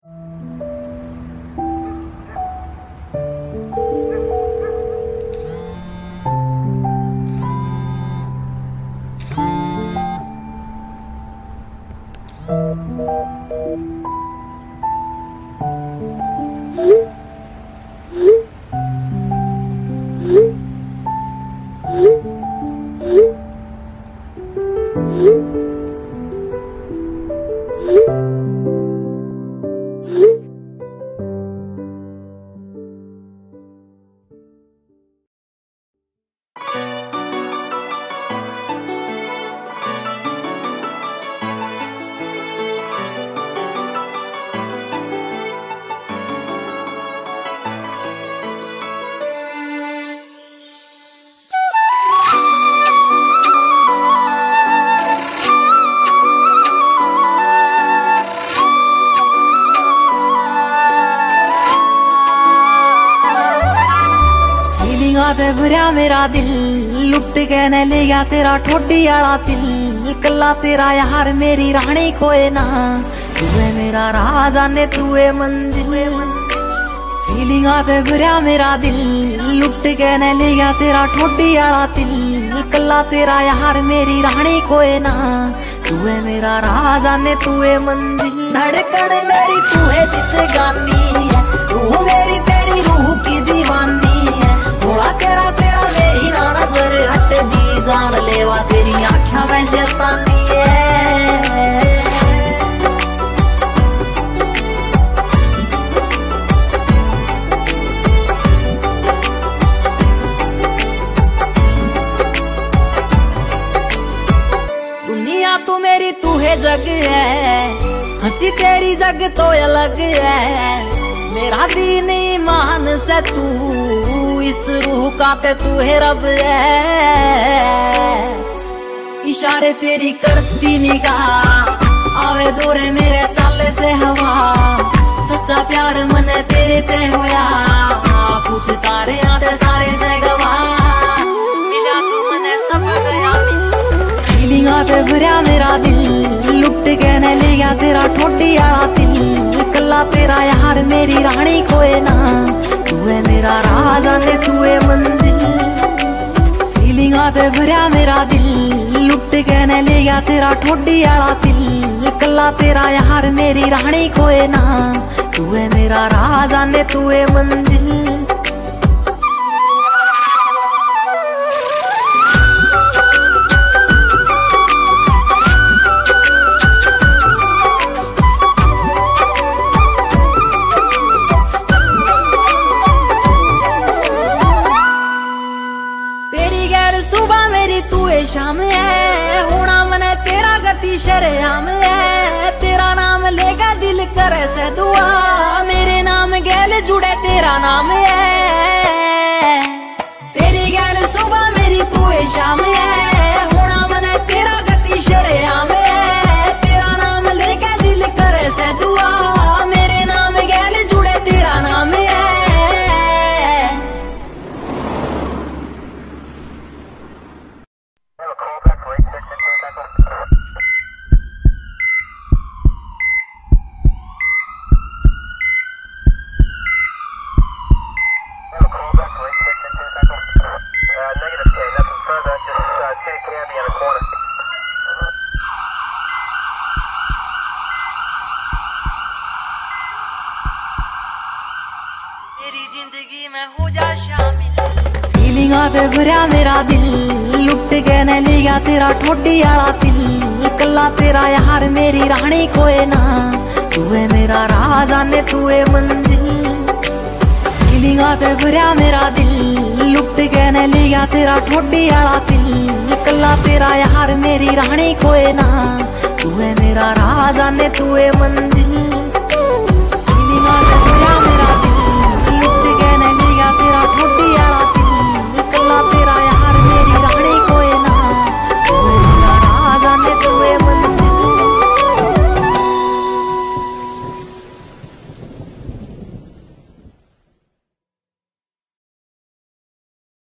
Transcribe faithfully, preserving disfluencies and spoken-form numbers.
ते भरिया मेरा दिल लुट के न ले गया तेरा ठोडी आला दिल। कला तेरा यार मेरी रानी कोई ना, तू है मेरा राजा ने तू है मंजिल। फीलिंग आते भरिया मेरा दिल लुट के न ले गया तेरा ठोडी आला दिल। कला तेरा यार मेरी रानी कोई ना, तू है मेरा राजा ने तू है मंजिल। धड़कन मेरी तू है जिंदगानी है, तू मेरी तेरी रूह की दीवानी है। थोड़ा तेरा तेरा मेरी ना नजर हट दी, जान लेवा तेरी आँखों में शैतानी है। दुनिया तू मेरी तू है जग है, हंसी तेरी जग तो अलग है। मेरा दीन ईमान से तू इस रूह का ते तू है रब है। इशारे तेरी करती निगाह आवे दूरे मेरे चाले से हवा। सच्चा प्यार मन तेरे ते होया, पूछ तारे आते सारे से गवा। मिला तू मने सब गया, फीलिंग आते भरिया मेरा दिल लुट के न ले गया तेरा ठोडी आला दिल। कला तेरा यार मेरी रानी कोई ना, तू है मेरा राजा ने तू है मंजिल। फीलिंग आते भरिया मेरा दिल लुट के न ले गया तेरा ठोडी आला दिल। कला तेरा यार मेरी रानी कोई ना, तू है मेरा राजा ने तू है मंजिल। शाम है होना मने तेरा गति शरेआम है। तेरा नाम लेगा दिल करे से दुआ, मेरे नाम गैल जुड़े तेरा नाम है। तेरी गैल सुबह मेरी तू है शाम है, होना मने तेरा गति शरेआम है। तेरा नाम लेगा दिल करे से दुआ, मेरे नाम गैल जुड़े तेरा नाम है। मेरी जिंदगी में हो जा शामिल। फीलिंग आते भरिया मेरा दिल लुट के न ले गया तेरा ठोडी आला दिल। कला तेरा यार मेरी रानी कोई ना, तू है मेरा राजा ने तू है मंजिल। फीलिंग आते भरिया मेरा दिल लुट के न ले गया तेरा ठोडी आला दिल। कला तेरा यार मेरी रानी कोई ना, तू है मेरा राजा ने तू है मंजिल। फीलिंग आते